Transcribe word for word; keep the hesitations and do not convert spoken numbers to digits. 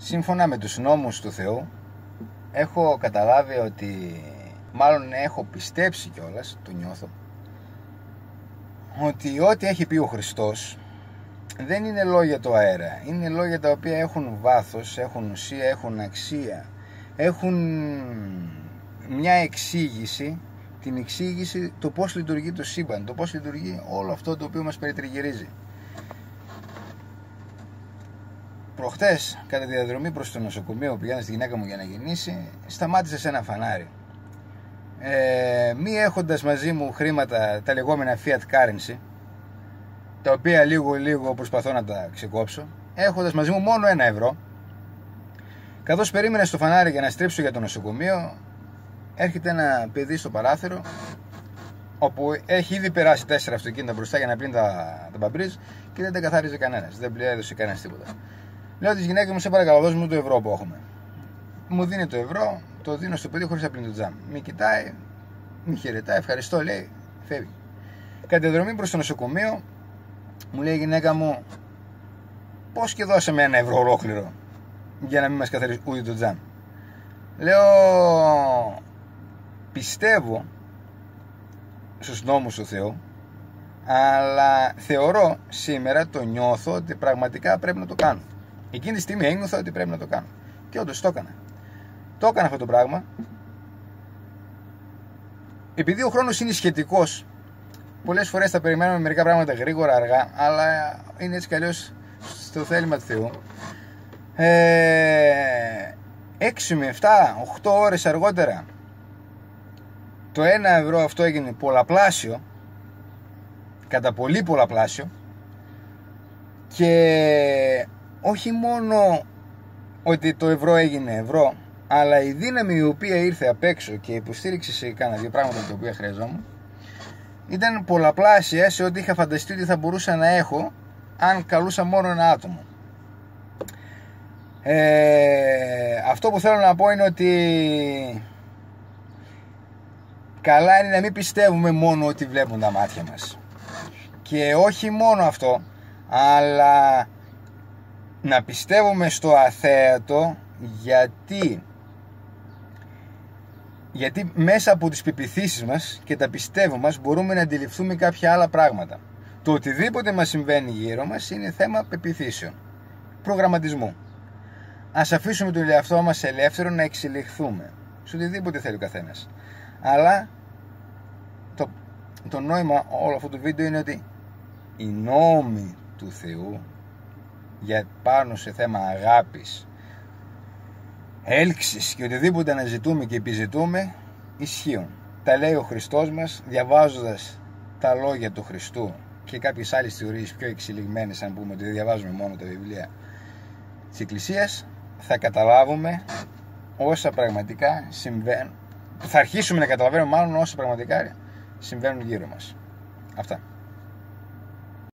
σύμφωνα με τους νόμους του Θεού, έχω καταλάβει ότι, μάλλον έχω πιστέψει κιόλας, το νιώθω, ότι ό,τι έχει πει ο Χριστός δεν είναι λόγια του αέρα. Είναι λόγια τα οποία έχουν βάθος, έχουν ουσία, έχουν αξία, έχουν μια εξήγηση, την εξήγηση το πώς λειτουργεί το σύμπαν, το πώς λειτουργεί όλο αυτό το οποίο μας περιτριγυρίζει. Προχτές, κατά τη διαδρομή προς το νοσοκομείο που πήγαινα στη γυναίκα μου για να γεννήσει, σταμάτησα σε ένα φανάρι. Ε, μη έχοντας μαζί μου χρήματα, τα λεγόμενα Fiat Currency, τα οποία λίγο λίγο προσπαθώ να τα ξεκόψω, έχοντας μαζί μου μόνο ένα ευρώ, καθώς περίμενα στο φανάρι για να στρίψω για το νοσοκομείο, έρχεται ένα παιδί στο παράθυρο, όπου έχει ήδη περάσει τέσσερα αυτοκίνητα μπροστά για να πλύνει τα, τα μπαμπρίζ και δεν τα καθάριζε κανένας, δεν πλήρωσε κανένας τίποτα. Λέω της γυναίκας μου, σε παρακαλώ, δώσ' μου το ευρώ που έχουμε. Μου δίνει το ευρώ, το δίνω στο παιδί χωρίς να πλύνει το τζάμ. Μη κοιτάει, μη χαιρετάει, ευχαριστώ, λέει, φεύγει. Κατά τη διαδρομή προς το νοσοκομείο, μου λέει η γυναίκα μου, πώς και δώσαμε ένα ευρώ ολόκληρο για να μην μας καθαρίσει ούτε το τζάμ. Λέω, πιστεύω στους νόμους του Θεού, αλλά θεωρώ σήμερα, το νιώθω ότι πραγματικά πρέπει να το κάνω. Εκείνη τη στιγμή ένιωθα ότι πρέπει να το κάνω. Και όντως το έκανα. Το έκανα αυτό το πράγμα. Επειδή ο χρόνος είναι σχετικός, πολλές φορές θα περιμένουμε μερικά πράγματα γρήγορα, αργά, αλλά είναι έτσι κι αλλιώς στο θέλημα του Θεού. Ε, έξι με επτά, οκτώ ώρες αργότερα, το ένα ευρώ αυτό έγινε πολλαπλάσιο, κατά πολύ πολλαπλάσιο, και όχι μόνο ότι το ευρώ έγινε ευρώ, αλλά η δύναμη η οποία ήρθε απ' έξω και υποστήριξε σε κάνα δύο πράγματα τα οποία χρειαζόμουν ήταν πολλαπλάσια σε ό,τι είχα φανταστεί ότι θα μπορούσα να έχω αν καλούσα μόνο ένα άτομο. Ε, αυτό που θέλω να πω είναι ότι καλά είναι να μην πιστεύουμε μόνο ότι βλέπουν τα μάτια μας. Και όχι μόνο αυτό, αλλά να πιστεύουμε στο αθέατο, γιατί γιατί μέσα από τις πεποιθήσεις μας και τα πιστεύω μας μπορούμε να αντιληφθούμε κάποια άλλα πράγματα. Το οτιδήποτε μας συμβαίνει γύρω μας είναι θέμα πεποιθήσεων, προγραμματισμού. Ας αφήσουμε τον εαυτό μας ελεύθερο να εξελιχθούμε σε οτιδήποτε θέλει ο καθένας. Αλλά το, το νόημα όλο αυτό το βίντεο είναι ότι οι νόμοι του Θεού για πάνω σε θέμα αγάπης, έλξης και οτιδήποτε αναζητούμε και επιζητούμε ισχύουν. Τα λέει ο Χριστός μας, διαβάζοντας τα λόγια του Χριστού και κάποιες άλλες θεωρίες πιο εξελιγμένες, αν πούμε ότι δεν διαβάζουμε μόνο τα βιβλία της Εκκλησίας, θα καταλάβουμε όσα πραγματικά συμβαίνουν, θα αρχίσουμε να καταλαβαίνουμε μάλλον όσα πραγματικά συμβαίνουν γύρω μας. Αυτά.